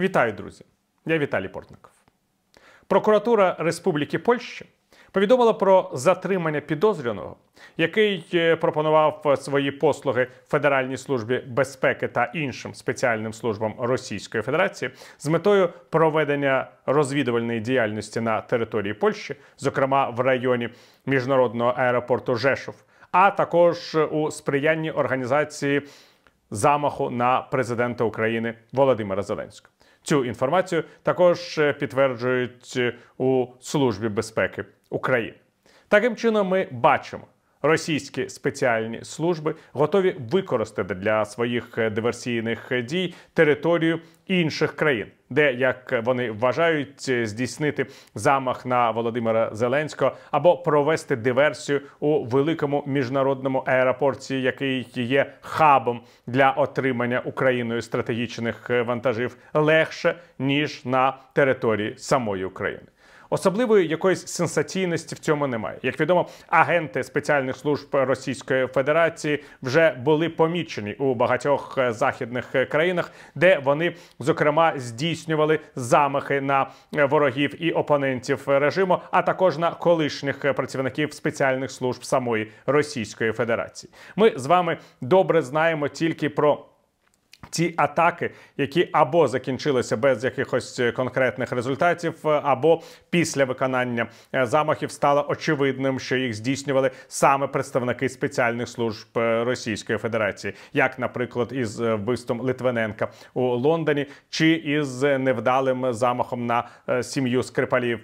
Вітаю, друзі! Я Віталій Портников. Прокуратура Республіки Польща повідомила про затримання підозрюваного, який пропонував свої послуги Федеральній службі безпеки та іншим спеціальним службам Російської Федерації з метою проведення розвідувальної діяльності на території Польщі, зокрема в районі міжнародного аеропорту Жешов, а також у сприянні організації замаху на президента України Володимира Зеленського. Цю інформацію також підтверджують у Службі безпеки України. Таким чином ми бачимо, російські спеціальні служби готові використати для своїх диверсійних дій територію інших країн, де, як вони вважають, здійснити замах на Володимира Зеленського або провести диверсію у великому міжнародному аеропорті, який є хабом для отримання Україною стратегічних вантажів, легше, ніж на території самої України. Особливої якоїсь сенсаційності в цьому немає. Як відомо, агенти спеціальних служб Російської Федерації вже були помічені у багатьох західних країнах, де вони, зокрема, здійснювали замахи на ворогів і опонентів режиму, а також на колишніх працівників спеціальних служб самої Російської Федерації. Ми з вами добре знаємо тільки про ті атаки, які або закінчилися без якихось конкретних результатів, або після виконання замахів стало очевидним, що їх здійснювали саме представники спеціальних служб Російської Федерації, як, наприклад, із вбивством Литвиненка у Лондоні, чи із невдалим замахом на сім'ю Скрипалів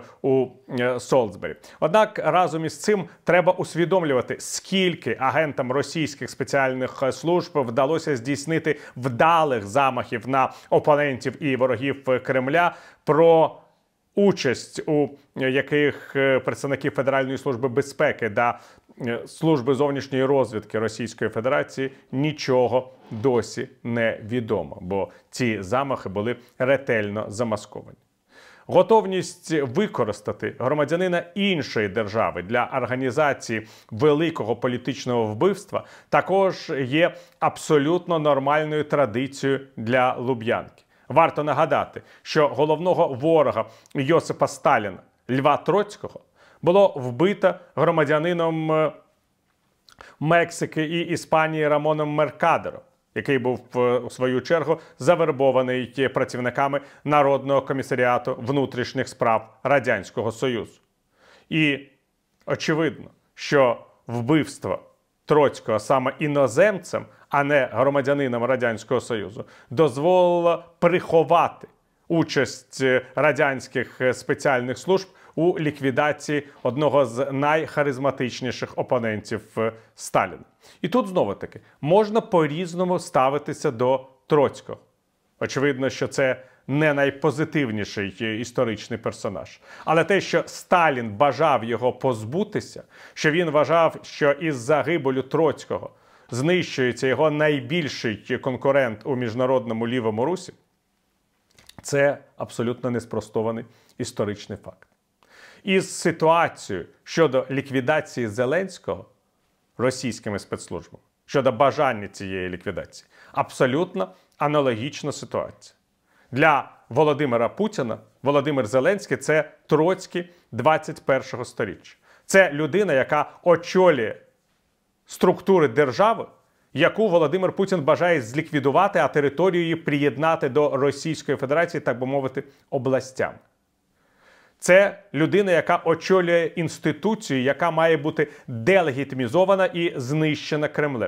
у Солсбері. Однак разом із цим треба усвідомлювати, скільки агентам російських спеціальних служб вдалося здійснити вдалих замахів на опонентів і ворогів Кремля, про участь у яких представників Федеральної служби безпеки та служби зовнішньої розвідки Російської Федерації нічого досі не відомо, бо ці замахи були ретельно замасковані. Готовність використати громадянина іншої держави для організації великого політичного вбивства також є абсолютно нормальною традицією для Луб'янки. Варто нагадати, що головного ворога Йосипа Сталіна, Льва Троцького, було вбито громадянином Мексики і Іспанії Рамоном Меркадеро, який був, у свою чергу, завербований працівниками Народного комісаріату внутрішніх справ Радянського Союзу. І очевидно, що вбивство Троцького саме іноземцем, а не громадянином Радянського Союзу, дозволило приховати участь радянських спеціальних служб у ліквідації одного з найхаризматичніших опонентів Сталіна. І тут, знову-таки, можна по-різному ставитися до Троцького. Очевидно, що це не найпозитивніший історичний персонаж. Але те, що Сталін бажав його позбутися, що він вважав, що із загибелю Троцького знищується його найбільший конкурент у міжнародному лівому русі, це абсолютно неспростований історичний факт. Із ситуацією щодо ліквідації Зеленського російськими спецслужбами, щодо бажання цієї ліквідації, абсолютно аналогічна ситуація. Для Володимира Путіна Володимир Зеленський – це Троцький 21-го сторіччя. Це людина, яка очолює структури держави, яку Володимир Путін бажає зліквідувати, а територію її приєднати до Російської Федерації, так би мовити, областями. Це людина, яка очолює інституцію, яка має бути делегітимізована і знищена Кремлем.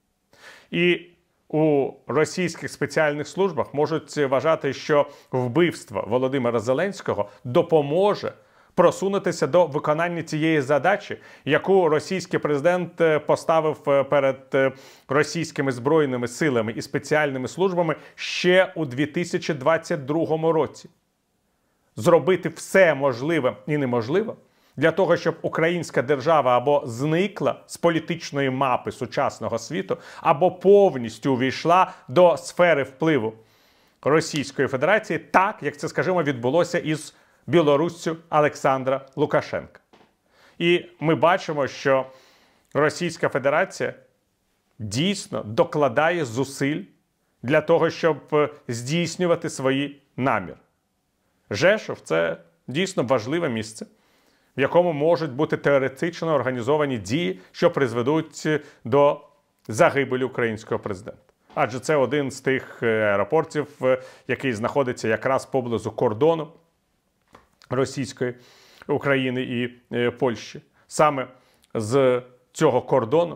І у російських спеціальних службах можуть вважати, що вбивство Володимира Зеленського допоможе просунутися до виконання цієї задачі, яку російський президент поставив перед російськими збройними силами і спеціальними службами ще у 2022 році. Зробити все можливе і неможливе для того, щоб українська держава або зникла з політичної мапи сучасного світу, або повністю увійшла до сфери впливу Російської Федерації, так, як це, скажімо, відбулося із білоруссю Олександра Лукашенка. І ми бачимо, що Російська Федерація дійсно докладає зусиль для того, щоб здійснювати свої намір. Жешув – це дійсно важливе місце, в якому можуть бути теоретично організовані дії, що призведуть до загибелі українського президента. Адже це один з тих аеропортів, який знаходиться якраз поблизу кордону Російської України і Польщі. Саме з цього кордону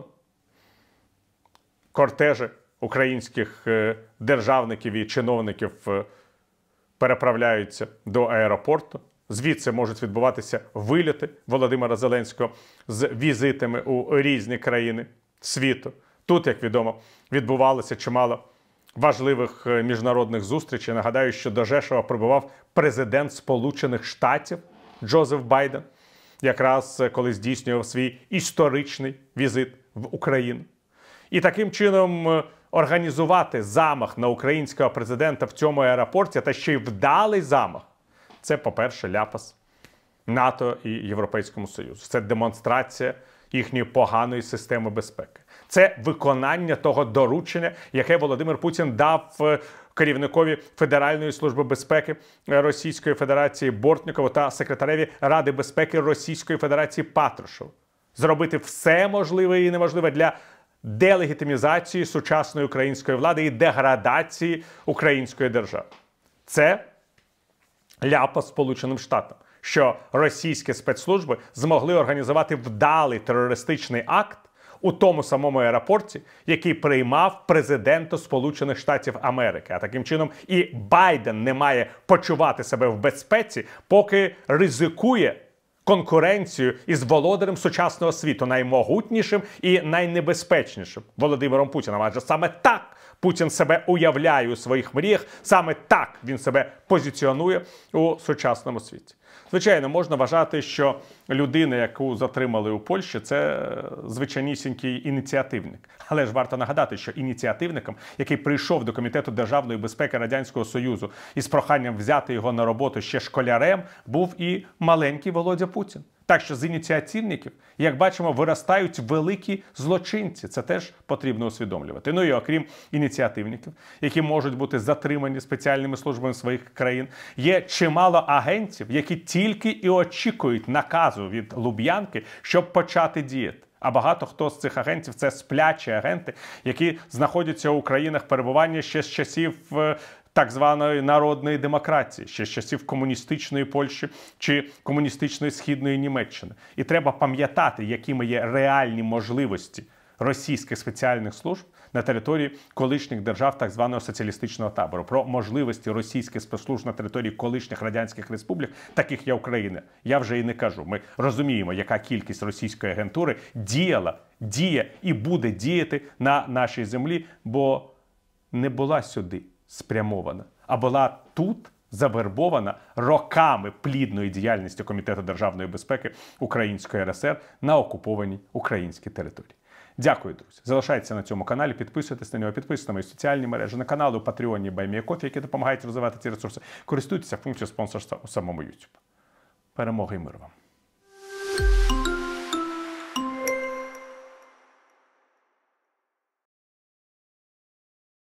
кортежі українських державників і чиновників переправляються до аеропорту. Звідси можуть відбуватися вильоти Володимира Зеленського з візитами у різні країни світу. Тут, як відомо, відбувалося чимало важливих міжнародних зустрічей. Нагадаю, що до Жешува прибував президент Сполучених Штатів Джозеф Байден, якраз коли здійснював свій історичний візит в Україну. І таким чином організувати замах на українського президента в цьому аеропорті, та ще й вдалий замах, це, по-перше, ляпас НАТО і Європейському Союзу. Це демонстрація їхньої поганої системи безпеки. Це виконання того доручення, яке Володимир Путін дав керівникові Федеральної служби безпеки Російської Федерації Бортнікову та секретареві Ради безпеки Російської Федерації Патрушеву. Зробити все можливе і неможливе для делегітимізації сучасної української влади і деградації української держави. Це ляпас Сполученим Штатам, що російські спецслужби змогли організувати вдалий терористичний акт у тому самому аеропорті, який приймав президента Сполучених Штатів Америки. А таким чином і Байден не має почувати себе в безпеці, поки ризикує конкуренцію із володарем сучасного світу, наймогутнішим і найнебезпечнішим Володимиром Путіним. Адже саме так Путін себе уявляє у своїх мріях, саме так він себе позиціонує у сучасному світі. Звичайно, можна вважати, що людина, яку затримали у Польщі, це звичайнісінький ініціативник. Але ж варто нагадати, що ініціативником, який прийшов до Комітету державної безпеки Радянського Союзу із проханням взяти його на роботу ще школярем, був і маленький Володя Путін. Так що з ініціативників, як бачимо, виростають великі злочинці. Це теж потрібно усвідомлювати. Ну і окрім ініціативників, які можуть бути затримані спеціальними службами своїх країн, є чимало агентів, які тільки і очікують наказу від Луб'янки, щоб почати діяти. А багато хто з цих агентів – це сплячі агенти, які знаходяться у країнах перебування ще з часів так званої народної демократії, ще з часів комуністичної Польщі чи комуністичної Східної Німеччини. І треба пам'ятати, якими є реальні можливості російських спеціальних служб на території колишніх держав так званого соціалістичного табору. Про можливості російських спецслужб на території колишніх радянських республік, таких як Україна, я вже і не кажу. Ми розуміємо, яка кількість російської агентури діяла, діє і буде діяти на нашій землі, бо не була сюди спрямована, а була тут завербована роками плідної діяльності Комітету державної безпеки Української РСР на окупованій українській території. Дякую, друзі. Залишайтеся на цьому каналі, підписуйтесь на нього, підписуйтесь на мої соціальні мережі, на канали у Патреоні, BuyMeACoffee, які допомагають розвивати ці ресурси. Користуйтеся функцією спонсорства у самому YouTube. Перемоги і миру вам!